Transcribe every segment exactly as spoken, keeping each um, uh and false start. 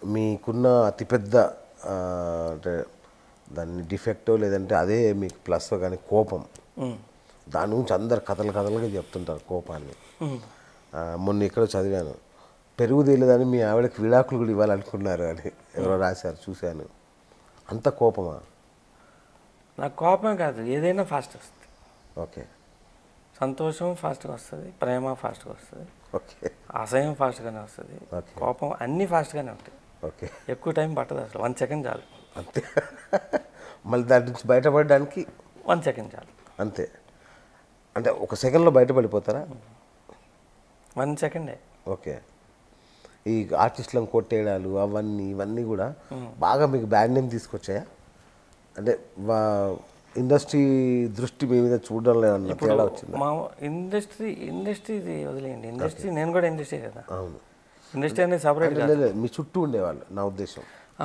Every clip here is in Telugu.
మీకున్న అతిపెద్ద అంటే దాన్ని డిఫెక్టో లేదంటే అదే మీకు ప్లస్ కానీ కోపం, దాని గురించి అందరు కథలు కథలుగా చెప్తుంటారు కోపాన్ని. మొన్న ఎక్కడో చదివాను, పెరుగు తెలియదని మీ ఆవిడకి విడాకులు కూడా ఇవ్వాలనుకున్నారు అని ఎవరో రాశారు, చూశాను. అంత కోపమా? నాకు కోపమే కాదు, ఏదైనా ఫాస్ట్ వస్తుంది. ఓకే. సంతోషం ఫాస్ట్గా వస్తుంది, ప్రేమ ఫాస్ట్గా వస్తుంది, ఓకే, అసహ్యం ఫాస్ట్గానే వస్తుంది, కోపం అన్నీ ఫాస్ట్గానే ఉంటాయి. ఓకే. ఎక్కువ టైం పట్టదు, అసలు వన్ సెకండ్ చాలు. అంతే. మళ్ళీ దాని నుంచి బయటపడడానికి వన్ సెకండ్ చాలు అంతే. అంటే ఒక సెకండ్లో బయటపడిపోతారా? వన్ సెకండే. ఓకే. ఈ ఆర్టిస్టులను కొట్టేయడాలు అవన్నీ ఇవన్నీ కూడా బాగా మీకు బ్యాడ్ నేమ్ తీసుకొచ్చాయా? అంటే ఇండస్ట్రీ దృష్టి మీ మీద చూడడం లేదన్న తేడా వచ్చింది? మా ఇండస్ట్రీ ఇండస్ట్రీ వదిలేయండి, ఇండస్ట్రీ నేను కూడా ఇండస్ట్రీ కదా. అవును, ఇండస్ట్రీ అనేది సపరేట్ లేదు, మీ చుట్టూ ఉండేవాళ్ళు నా ఉద్దేశం.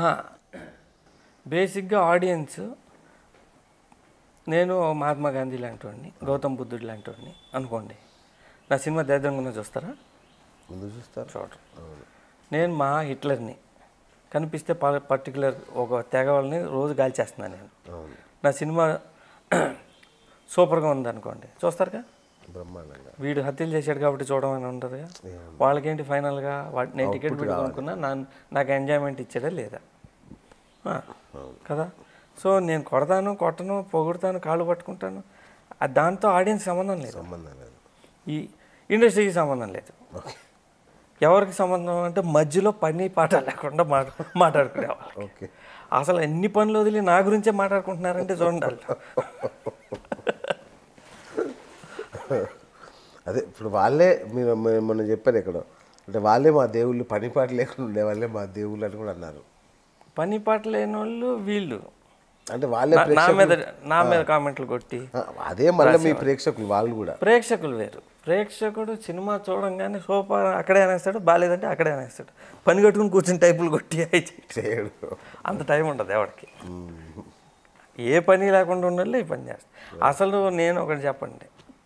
బేసిక్గా ఆడియన్స్, నేను మహాత్మా గాంధీ లాంటి వాడిని, గౌతమ్ బుద్ధుడు లాంటి వాడిని అనుకోండి, నా సినిమా దరిద్రంగా చూస్తారా? ముందు చూస్తారు, చూడరు. నేను మా హిట్లర్ని, కనిపిస్తే పర్టికులర్ ఒక తెగ వాళ్ళని రోజు గాల్చేస్తున్నాను నేను. నా సినిమా సూపర్గా ఉందనుకోండి, చూస్తారుగా, బ్రహ్మాండంగా. వీడు హత్యలు చేశాడు కాబట్టి చూడమని ఉంటుందిగా. వాళ్ళకేంటి ఫైనల్గా వాటి నేను టికెట్ పెట్టుకున్నా నా నాకు ఎంజాయ్మెంట్ ఇచ్చాడా లేదా కదా. సో నేను కొడతాను, కొట్టను, పొగుడతాను, కాళ్ళు పట్టుకుంటాను, దాంతో ఆడియన్స్ సంబంధం లేదు, సంబంధం లేదు, ఈ ఇండస్ట్రీకి సంబంధం లేదు. ఎవరికి సంబంధం అంటే మధ్యలో పని పాట లేకుండా మాట్లా మాట్లాడుకునేవాళ్ళు. ఓకే. అసలు ఎన్ని పనులు వదిలి నా గురించే మాట్లాడుకుంటున్నారంటే చూడండి. అదే ఇప్పుడు వాళ్ళే మీరు మొన్న చెప్పారు ఎక్కడో, అంటే వాళ్ళే మా దేవుళ్ళు, పని పాట లేకుండా ఉండే వాళ్ళే మా దేవుళ్ళు అని కూడా అన్నారు. పని పాట లేని వాళ్ళు వీళ్ళు, అంటే వాళ్ళే నా మీద నా మీద కామెంట్లు కొట్టి, అదే మళ్ళీ మీ ప్రేక్షకులు వాళ్ళు కూడా. ప్రేక్షకులు వేరు. ప్రేక్షకుడు సినిమా చూడంగానే సూపర్ అక్కడే అనేస్తాడు, బాగాలేదంటే అక్కడే అనేస్తాడు, పని కట్టుకుని కూర్చుని టైపులు కొట్టి చేయడు. అంత టైం ఉండదు ఎవరికి. ఏ పని లేకుండా ఉండాలి, ఈ పని చేస్తాడు. అసలు నేను ఒకటి చెప్పండి,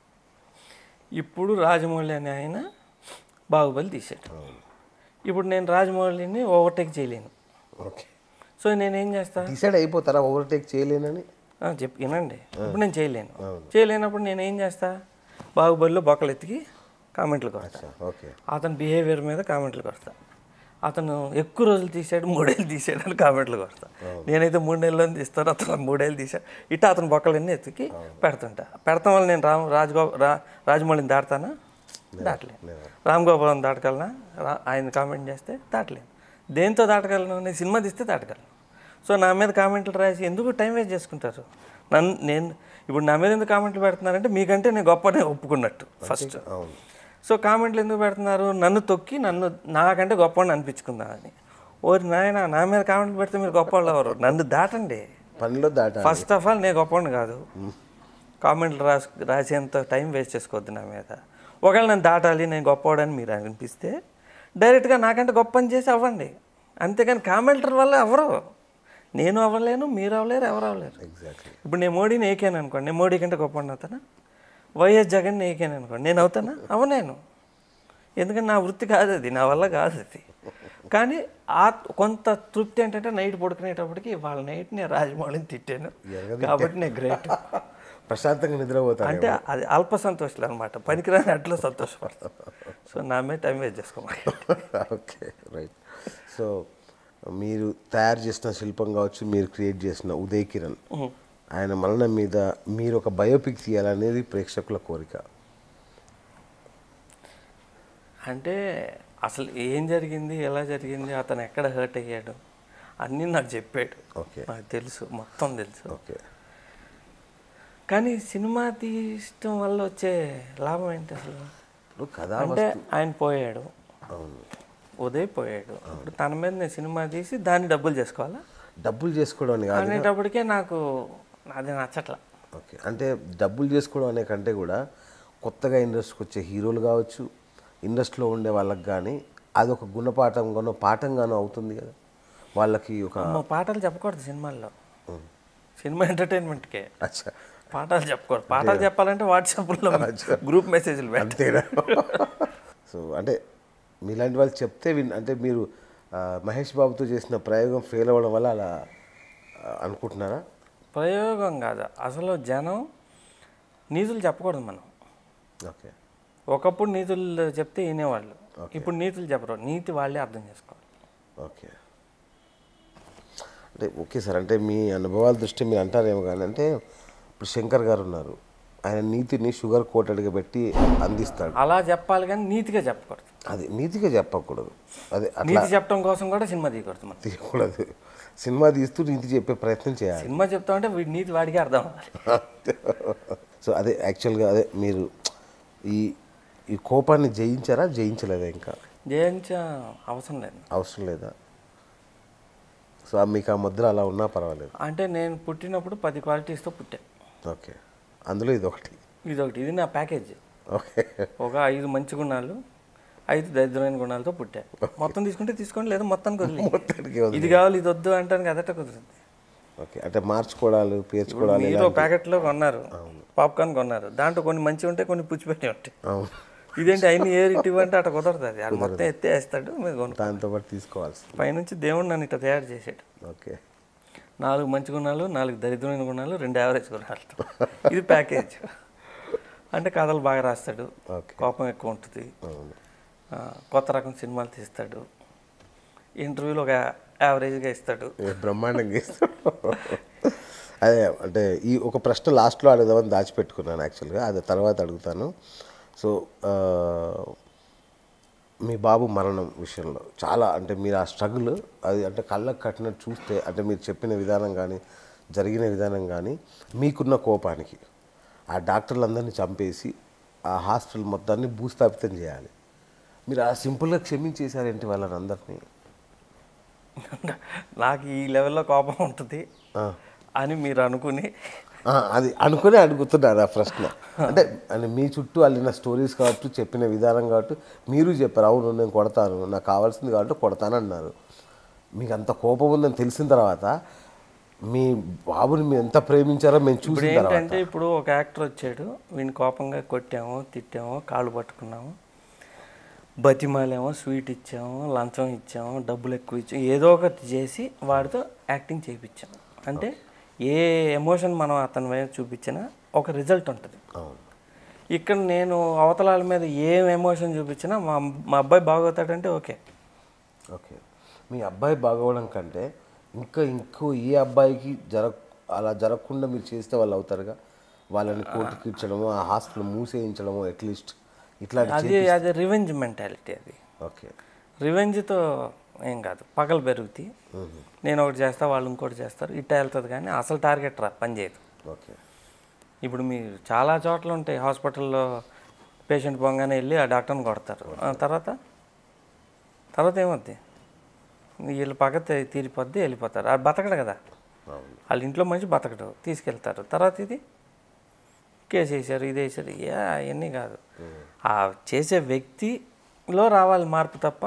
ఇప్పుడు రాజమౌళి అనే ఆయన బాహుబలి తీసాడు, ఇప్పుడు నేను రాజమౌళిని ఓవర్టేక్ చేయలేను. ఓకే. సో నేనేం చేస్తాను, డిసైడ్ అయిపోతారా ఓవర్టేక్ చేయలేనని? చెప్పి వినండి, ఇప్పుడు నేను చేయలేను. చేయలేనప్పుడు నేను ఏం చేస్తా, బాహుబలిలో బొక్కలు ఎత్తికి కామెంట్లు కొడతా, అతని బిహేవియర్ మీద కామెంట్లు కొడతా, అతను ఎక్కువ రోజులు తీసాడు, మూడేళ్ళు తీసాడు అని కామెంట్లు కొడతా. నేనైతే మూడు నెలల్లో తీస్తాను, అతను మూడేళ్ళు తీసాడు, ఇట్లా అతని బొక్కలన్నీ ఎత్తికి పెడుతుంటా. పెడతాం వల్ల నేను రామ్ రాజగో రా రాజమౌళిని దాటుతానా? దాటలేను. రామ్ గోపాలం దాటగలనా? ఆయన కామెంట్ చేస్తే దాటలేను. దేంతో దాటగలను? నేను సినిమా తీస్తే దాటగలను. సో నా మీద కామెంట్లు రాసి ఎందుకు టైం వేస్ట్ చేసుకుంటారు? నన్ను నేను ఇప్పుడు నా మీద ఎందుకు కామెంట్లు పెడుతున్నారంటే మీకంటే నేను గొప్పనే ఒప్పుకున్నట్టు ఫస్ట్. సో కామెంట్లు ఎందుకు పెడుతున్నారు? నన్ను తొక్కి నన్ను నాకంటే గొప్పని అనిపించుకుందామని. ఓరి నాయన, నా మీద కామెంట్లు పెడితే మీరు గొప్ప వాళ్ళు ఎవరు? నన్ను దాటండి, పనిలో దాట. ఫస్ట్ ఆఫ్ ఆల్ నేను గొప్పని కాదు, కామెంట్లు రాసి రాసేంత టైం వేస్ట్ చేసుకోవద్దు నా మీద. ఒకవేళ నన్ను దాటాలి, నేను గొప్పవాడని మీరు అనిపిస్తే డైరెక్ట్గా నాకంటే గొప్ప పని చేసి అవ్వండి, అంతేగాని కామెంటర్ వల్ల ఎవరు, నేను అవ్వలేను, మీరు అవ్వలేరు, ఎవరు అవ్వలేరు. ఇప్పుడు నేను మోడీని ఏకాను అనుకోండి, నేను మోడీ కంటే గొప్ప అవుతానా? వైఎస్ జగన్ ఏకాను అనుకోండి, నేను అవుతానా? అవనేను. ఎందుకంటే నా వృత్తి కాదు అది, నా వల్ల కాదు అది. కానీ ఆ కొంత తృప్తి ఏంటంటే నైట్ పడుకునేటప్పటికి వాళ్ళ నైట్ నేను రాజమౌళిని తిట్టాను కాబట్టి నేను గ్రేట్, ప్రశాంతంగా నిద్రపోతాను. అంటే అది అల్ప సంతోషాలు అనమాట, పనికిరాని అట్లా సంతోషపడతాను. సో నా మీద టైం వేస్ట్ చేసుకోవాలి. Okay, right. సో మీరు తయారు చేసిన శిల్పం కావచ్చు, మీరు క్రియేట్ చేసిన ఉదయ్ కిరణ్, ఆయన మరణం మీద మీరు ఒక బయోపిక్ తీయాలనేది ప్రేక్షకుల కోరిక. అంటే అసలు ఏం జరిగింది, ఎలా జరిగింది, అతను ఎక్కడ హర్ట్ అయ్యాడు అన్నీ నాకు చెప్పాడు. ఓకే, నాకు తెలుసు, మొత్తం తెలుసు. ఓకే. కానీ సినిమా తీయటం వల్ల వచ్చే లాభం ఏంటి అసలు? కదా అంటే ఆయన పోయాడు, అవును, ఉదయ్ పోయాడు, ఇప్పుడు తన మీద నేను సినిమా తీసి దాన్ని డబ్బులు చేసుకోవాలా? డబ్బులు చేసుకోవడం అనేటప్పటికే నాకు అది నచ్చట్లా. ఓకే, అంటే డబ్బులు చేసుకోవడం అనే కంటే కూడా కొత్తగా ఇండస్ట్రీకి వచ్చే హీరోలు కావచ్చు, ఇండస్ట్రీలో ఉండే వాళ్ళకి కానీ అదొక గుణపాఠంగానో పాఠంగానో అవుతుంది కదా వాళ్ళకి. ఒక పాఠాలు చెప్పకూడదు సినిమాల్లో, సినిమా ఎంటర్టైన్మెంట్కే. అచ్చా, పాఠాలు చెప్పకూడదు. పాఠాలు చెప్పాలంటే వాట్సాప్లో గ్రూప్ మెసేజ్లు అంతేనా? సో అంటే మీలాంటి వాళ్ళు చెప్తే విన్ అంటే మీరు ఆ, మహేష్ బాబుతో చేసిన ప్రయోగం ఫెయిల్ అవ్వడం వల్ల అలా ఆ, అనుకుంటున్నారా? ప్రయోగం కాదు, అసలు జనం నీతులు చెప్పకూడదు మనం. ఓకే ఒకప్పుడు నీతులు చెప్తే వినేవాళ్ళు, ఇప్పుడు నీతులు చెప్పరు, నీతి వాళ్ళే అర్థం చేసుకోవాలి. ఓకే అంటే ఓకే సార్, అంటే మీ అనుభవాల దృష్టి మీరు అంటారేమో కానీ, అంటే ఇప్పుడు శంకర్ గారు ఉన్నారు, ఆయన నీతిని షుగర్ కోటెడ్గా పెట్టి అందిస్తాడు. అలా చెప్పాలి కానీ నీతిగా చెప్పకూడదు. అది నీతిగా చెప్పకూడదు, అదే అట్లా నీతి చెప్పడం కోసం కూడా సినిమా తీయకూడదు మనం. తీయకూడదు. సినిమా తీస్తూ నీతి చెప్పే ప్రయత్నం చేయాలి. సినిమా చెప్తామంటే వీడి నీతి వాడికి అర్థం అవ్వాలి. సో అదే యాక్చువల్గా అదే మీరు ఈ ఈ కోపాన్ని జయించారా, జయించలేదా? ఇంకా జయించ అవసరం లేదు, అవసరం లేదా? సో మీకు ఆ ముద్ర అలా ఉన్నా పర్వాలేదు. అంటే నేను పుట్టినప్పుడు పది క్వాలిటీస్తో పుట్టా. ఓకే, అందులో ఇది ఒకటి. ఇది ఒకటి, ఇది నా ప్యాకేజ్. ఓకే, ఒక ఐదు మంచి గుణాలు, ఐదు దరిద్రమైన గుణాలతో పుట్టా. మొత్తం తీసుకుంటే తీసుకోండి, లేదా మొత్తానికి వదిలి మొత్తానికి ఇది కావాలి ఇది వద్దు అంటానికి అదట కుదురుతుంది. ఓకే, అంటే మార్చుకోవడాలు, పేర్చుకోవడాలు. మీరు ప్యాకెట్లో కొన్నారు, పాప్కార్న్ కొన్నారు, దాంట్లో కొన్ని మంచి ఉంటాయి, కొన్ని పుచ్చిపెట్టి ఉంటాయి. అవును, ఇదేంటి అయిన ఏరు ఇటు అంటే అట్లా కుదరదు. అది అది మొత్తం ఎత్తేస్తాడు, మీరు కొను. దాంతో పాటు తీసుకోవాల్సి. పైనుంచి దేవుడు నన్ను ఇట్లా తయారు చేసాడు. ఓకే, నాలుగు మంచి గుణాలు, నాలుగు దరిద్రమైన గుణాలు, రెండు యావరేజ్ గుణాలు. ఇది ప్యాకేజ్. అంటే కథలు బాగా రాస్తాడు, కోపం ఎక్కువ ఉంటుంది, కొత్త రకం సినిమాలు తీస్తాడు, ఇంటర్వ్యూలో ఒక యావరేజ్గా ఇస్తాడు, బ్రహ్మాండంగా ఇస్తాడు. అదే అంటే ఈ ఒక ప్రశ్న లాస్ట్లో అడుగుదామని దాచిపెట్టుకున్నాను యాక్చువల్గా, అది తర్వాత అడుగుతాను. సో మీ బాబు మరణం విషయంలో చాలా అంటే మీరు ఆ స్ట్రగుల్ అది అంటే కళ్ళకు కట్టినట్టు చూస్తే, అంటే మీరు చెప్పిన విధానం కానీ జరిగిన విధానం కానీ, మీకున్న కోపానికి ఆ డాక్టర్లందరినీ చంపేసి ఆ హాస్పిటల్ మొత్తాన్ని భూస్థాపితం చేయాలి, మీరు ఆ సింపుల్గా క్షమించేశారేంటి వాళ్ళని అందరినీ? నాకు ఈ లెవెల్లో కోపం ఉంటుంది అని మీరు అనుకుని అది అనుకునే అడుగుతున్నారు ఆ ప్రశ్న. అంటే అంటే మీ చుట్టూ అల్లిన స్టోరీస్ కాబట్టి, చెప్పిన విధానం కాబట్టి మీరు చెప్పారు, అవును నేను కొడతాను, నాకు కావాల్సింది కాబట్టి కొడతాను అన్నారు. మీకు అంత కోపం ఉందని తెలిసిన తర్వాత మీ బాబుని మీరు ఎంత ప్రేమించారో మేము చూసిన తర్వాత. ఏంటంటే ఇప్పుడు ఒక యాక్టర్ వచ్చాడు, వీని కోపంగా కొట్టాము, తిట్టాము, కాళ్ళు పట్టుకున్నాము, బతిమాలేమో, స్వీట్ ఇచ్చాము, లంచం ఇచ్చాము, డబ్బులు ఎక్కువ ఇచ్చాము, ఏదో ఒకటి చేసి వాడితో యాక్టింగ్ చేయించాము. అంటే ఏ ఎమోషన్ మనం అతని వైపు చూపించినా ఒక రిజల్ట్ ఉంటుంది. ఇక్కడ నేను అవతలాల మీద ఏం ఎమోషన్ చూపించినా మా మా అబ్బాయి బాగవుతాడంటే ఓకే. ఓకే, మీ అబ్బాయి బాగోవడం కంటే ఇంకా ఇంకో ఏ అబ్బాయికి జర అలా జరగకుండా మీరు చేస్తే వాళ్ళు అవుతారుగా, వాళ్ళని కోర్టుకి ఇచ్చడము, ఆ హాస్పిటల్ మూసేయించడము, అట్లీస్ట్ ఇట్లా. అది అది రివెంజ్ మెంటాలిటీ. అది ఓకే, రివెంజ్తో ఏం కాదు, పగలు పెరుగుతాయి, నేను ఒకటి చేస్తా వాళ్ళు ఇంకోటి చేస్తారు, ఇట్లా వెళ్తుంది, కానీ అసలు టార్గెట్ రా పని చేయదు. ఓకే, ఇప్పుడు మీరు చాలా చోట్ల ఉంటాయి, హాస్పిటల్లో పేషెంట్ పోగానే వెళ్ళి ఆ డాక్టర్ని కొడతారు, తర్వాత తర్వాత ఏమవుద్ది, వీళ్ళు పగ తీరిపోద్ది, వెళ్ళిపోతారు. అది బతకడు కదా, వాళ్ళ ఇంట్లో మనిషి బతకడు, తీసుకెళ్తారు. తర్వాత ఇది కేసు వేసారు, ఇది వేసారు, ఏ అవన్నీ కాదు, ఆ చేసే వ్యక్తిలో రావాలి మార్పు తప్ప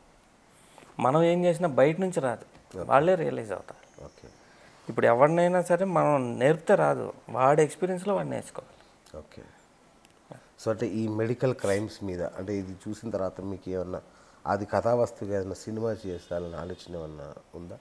మనం ఏం చేసినా బయట నుంచి రాదు, వాళ్ళే రియలైజ్ అవుతారు. ఓకే, ఇప్పుడు ఎవరినైనా సరే మనం నేర్పితే రాదు, వాడి ఎక్స్పీరియన్స్లో వాడు నేర్చుకోవాలి. ఓకే, సో అంటే ఈ మెడికల్ క్రైమ్స్ మీద అంటే ఇది చూసిన తర్వాత మీకు ఏమన్నా అది కథావస్తుగా ఏదైనా సినిమా చేస్తారని ఆలోచన ఏమన్నా ఉందా?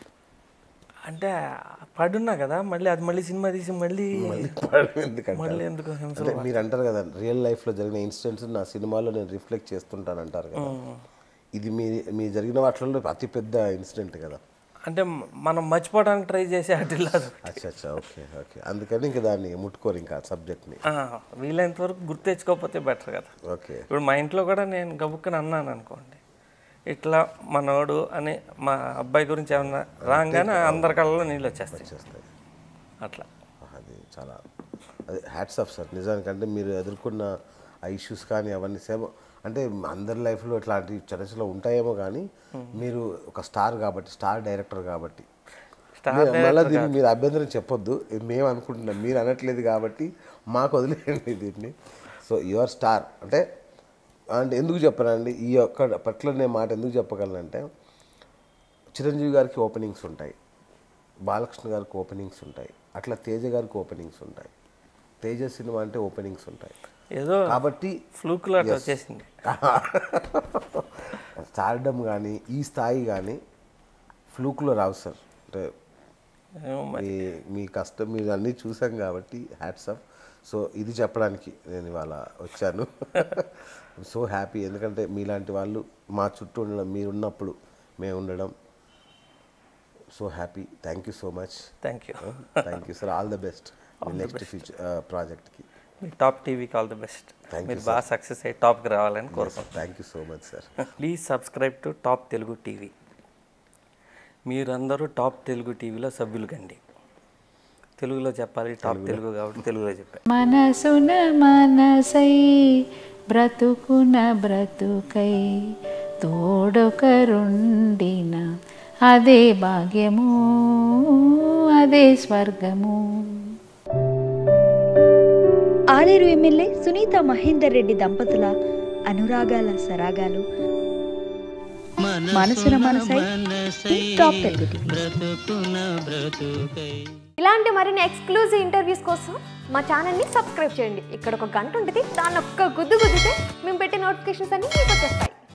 అంటే పడున్నా కదా, మళ్ళీ అది మళ్ళీ సినిమా తీసి మళ్ళీ మళ్ళీ ఎందుకు అంటే మీరు అంటారు కదా, రియల్ లైఫ్లో జరిగిన ఇన్సిడెంట్స్ నా సినిమాలో నేను రిఫ్లెక్ట్ చేస్తుంటాను అంటారు కదా, ఇది మీ మీ జరిగిన వాటిలో అతిపెద్ద ఇన్సిడెంట్ కదా. అంటే మనం మర్చిపోవడానికి ట్రై చేసే అట్టిల్లాదు. అచ్చా అచ్చా ఓకే ఓకే, అందుకని ఇంకా దాన్ని ముట్టుకోరు ఇంకా సబ్జెక్ట్ని. వీలైనంత వరకు గుర్తు తెచ్చుకోకపోతే బెటర్ కదా. ఓకే, ఇప్పుడు మా ఇంట్లో కూడా నేను గబుక్కని అన్నాను అనుకోండి, ఇట్లా మనోడు అని మా అబ్బాయి గురించి ఏమన్నా రాగానే అందరి కళ్ళలో నీళ్ళు వచ్చేస్తాయి వచ్చేస్తాయి అట్లా. అది చాలా అది హ్యాట్స్ ఆఫ్ సార్ నిజానికంటే మీరు ఎదుర్కొన్న ఆ ఇష్యూస్ కానీ అవన్నీ సేమ్ అంటే అందరి లైఫ్లో ఇట్లాంటి చర్చలో ఉంటాయేమో కానీ మీరు ఒక స్టార్ కాబట్టి, స్టార్ డైరెక్టర్ కాబట్టి, మళ్ళీ దీన్ని మీరు అభ్యంతరం చెప్పొద్దు, మేము అనుకుంటున్నాం, మీరు అనట్లేదు కాబట్టి మాకు వదిలేయండి దీన్ని. సో యువర్ స్టార్ అంటే అంటే ఎందుకు చెప్పనండి ఈ యొక్క పట్ల నేను మాట ఎందుకు చెప్పగలనంటే, చిరంజీవి గారికి ఓపెనింగ్స్ ఉంటాయి, బాలకృష్ణ గారికి ఓపెనింగ్స్ ఉంటాయి, అట్లా తేజ గారికి ఓపెనింగ్స్ ఉంటాయి, తేజ సినిమా అంటే ఓపెనింగ్స్ ఉంటాయి ఏదో కాబట్టి ఫ్లూక్లో వచ్చేసింది. స్టార్డమ్ కానీ ఈ స్థాయి కానీ ఫ్లూక్లో రావు సార్. అంటే మీ మీ కష్టం మీరు అన్నీ చూసాం కాబట్టి హ్యాట్స్ ఆఫ్. సో ఇది చెప్పడానికి నేను ఇవాళ వచ్చాను. సో హ్యాపీ, ఎందుకంటే మీలాంటి వాళ్ళు మా చుట్టూ ఉండడం, మీరు ఉన్నప్పుడు మేము ఉండడం. So happy. Thank you so much. Thank you thank you sir. All the best next future ప్రాజెక్ట్కి. మీ టాప్ టీవీకి ఆల్ ది బెస్ట్. మీరు బాగా సక్సెస్ అయ్యి టాప్కి రావాలని కోరుకుంటున్నాను. Thank you so much sir. Please subscribe to top Telugu TV. మీరందరూ టాప్ తెలుగు టీవీలో సభ్యులు కండి. తెలుగులో చెప్పాలి, టాప్ తెలుగు కాబట్టి తెలుగులో చెప్పాలి. మనసున మనసై బ్రతుకున బ్రతుకై తోడొకరుండిన అదే భాగ్యము, అదే స్వర్గము. ఆలేరు ఎమ్మెల్యే సునీత మహేందర్ రెడ్డి దంపతుల అనురాగాల సరాగాలు మనసున మనసై టాప్ తెలుగు టీవీ. ఇలాంటి మరిన్ని ఎక్స్క్లూజివ్ ఇంటర్వ్యూస్ కోసం మా ఛానల్ని సబ్స్క్రైబ్ చేయండి. ఇక్కడ ఒక గంట ఉంటుంది, దాన్ని ఒక్క గుద్దు గుద్దితే మేము పెట్టే నోటిఫికేషన్స్ అన్ని మీకు వచ్చేస్తాయి.